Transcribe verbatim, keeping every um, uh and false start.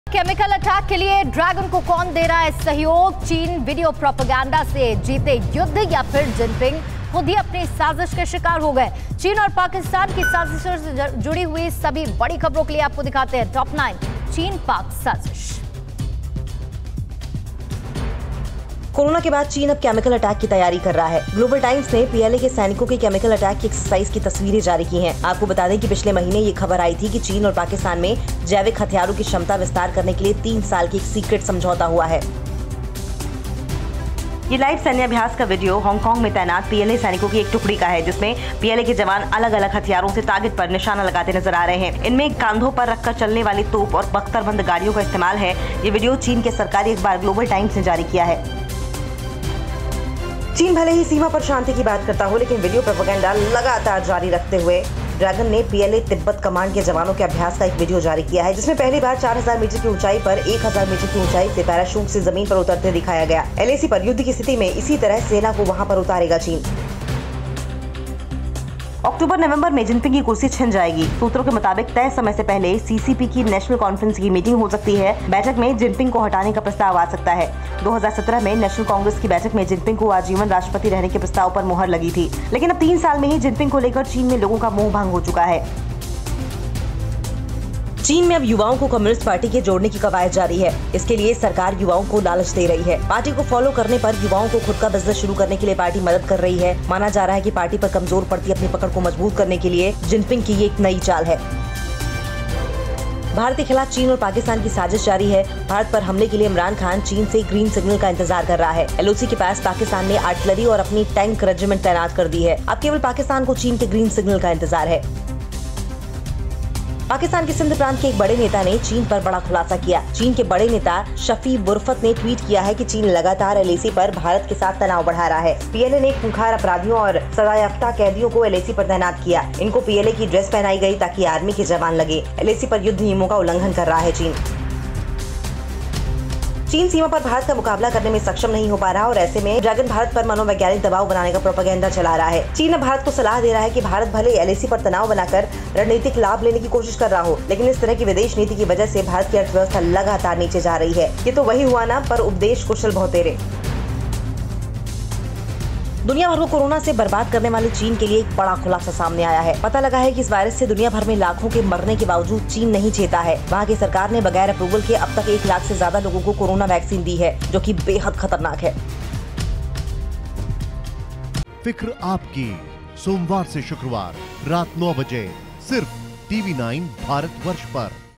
Chemical attack के लिए dragon को कौन दे रहा है सहयोग? चीन वीडियो प्रोपेगेंडा से जीते युद्ध या फिर जिनपिंग खुद ही अपनी साजिश के शिकार हो गए? चीन और पाकिस्तान की साजिशों से जुड़ी हुई सभी बड़ी खबरों के लिए आपको दिखाते हैं टॉप नाइन चीन पाक साजिश। कोरोना के बाद चीन अब केमिकल अटैक की तैयारी कर रहा है। ग्लोबल टाइम्स ने पीएलए के सैनिकों के केमिकल अटैक की एक्सरसाइज की तस्वीरें जारी की हैं। आपको बता दें कि पिछले महीने ये खबर आई थी कि चीन और पाकिस्तान में जैविक हथियारों की क्षमता विस्तार करने के लिए तीन साल की एक सीक्रेट समझौता हुआ है। ये लाइव सैन्य अभ्यास का वीडियो हांगकांग में तैनात पीएलए सैनिकों की एक टुकड़ी का है, जिसमें पीएलए के जवान अलग अलग हथियारों से टारगेट पर निशाना लगाते नजर आ रहे हैं। इनमें कांधों पर रखकर चलने वाली तोप और बख्तरबंद गाड़ियों का इस्तेमाल है। ये वीडियो चीन के सरकारी अखबार ग्लोबल टाइम्स ने जारी किया है। चीन भले ही सीमा पर शांति की बात करता हो, लेकिन वीडियो प्रोपेगेंडा लगातार जारी रखते हुए ड्रैगन ने पीएलए तिब्बत कमांड के जवानों के अभ्यास का एक वीडियो जारी किया है, जिसमें पहली बार चार हज़ार मीटर की ऊंचाई पर एक हज़ार मीटर की ऊंचाई से पैराशूट से जमीन पर उतरते दिखाया गया। एलएसी पर युद्ध की स्थिति में इसी तरह सेना को वहां पर उतारेगा चीन। अक्टूबर नवंबर में जिनपिंग की कुर्सी छिन जाएगी। सूत्रों के मुताबिक तय समय से पहले सीसीपी की नेशनल कॉन्फ्रेंस की मीटिंग हो सकती है। बैठक में जिनपिंग को हटाने का प्रस्ताव आ सकता है। दो हज़ार सत्रह में नेशनल कांग्रेस की बैठक में जिनपिंग को आजीवन राष्ट्रपति रहने के प्रस्ताव पर मुहर लगी थी, लेकिन अब तीन साल में ही जिनपिंग को लेकर चीन में लोगों का मोह भंग हो चुका है। चीन में अब युवाओं को कम्युनिस्ट पार्टी के जोड़ने की कवायद जारी है। इसके लिए सरकार युवाओं को लालच दे रही है। पार्टी को फॉलो करने पर युवाओं को खुद का बिजनेस शुरू करने के लिए पार्टी मदद कर रही है। माना जा रहा है कि पार्टी पर कमजोर पड़ती अपनी पकड़ को मजबूत करने के लिए जिनपिंग की ये एक नई चाल है। भारत के खिलाफ चीन और पाकिस्तान की साजिश जारी है। भारत पर हमले के लिए इमरान खान चीन से ग्रीन सिग्नल का इंतजार कर रहा है। एलओसी के पास पाकिस्तान ने आर्टिलरी और अपनी टैंक रेजिमेंट तैनात कर दी है। अब केवल पाकिस्तान को चीन के ग्रीन सिग्नल का इंतजार है। पाकिस्तान के सिंध प्रांत के एक बड़े नेता ने चीन पर बड़ा खुलासा किया। चीन के बड़े नेता शफी बुरफत ने ट्वीट किया है कि चीन लगातार एलएसी पर भारत के साथ तनाव बढ़ा रहा है। पीएलए ने खूंखार अपराधियों और सजायाफ्ता कैदियों को एलएसी पर तैनात किया। इनको पीएलए की ड्रेस पहनाई गई ताकि आर्मी के जवान लगे। एलएसी पर युद्ध नियमों का उल्लंघन कर रहा है चीन। चीन सीमा पर भारत का मुकाबला करने में सक्षम नहीं हो पा रहा और ऐसे में ड्रैगन भारत पर मनोवैज्ञानिक दबाव बनाने का प्रोपेगेंडा चला रहा है। चीन भारत को सलाह दे रहा है कि भारत भले एलएसी पर तनाव बनाकर रणनीतिक लाभ लेने की कोशिश कर रहा हो, लेकिन इस तरह की विदेश नीति की वजह से भारत की अर्थव्यवस्था लगातार नीचे जा रही है। ये तो वही हुआ ना, पर उपदेश कुशल बहुतेरे। दुनिया भर को कोरोना से बर्बाद करने वाले चीन के लिए एक बड़ा खुलासा सामने आया है। पता लगा है कि इस वायरस से दुनिया भर में लाखों के मरने के बावजूद चीन नहीं चेता है। वहाँ की सरकार ने बगैर अप्रूवल के अब तक एक लाख से ज्यादा लोगों को कोरोना वैक्सीन दी है, जो कि बेहद खतरनाक है। फिक्र आपकी, सोमवार से शुक्रवार रात नौ बजे सिर्फ टीवी नाइन भारतवर्ष पर।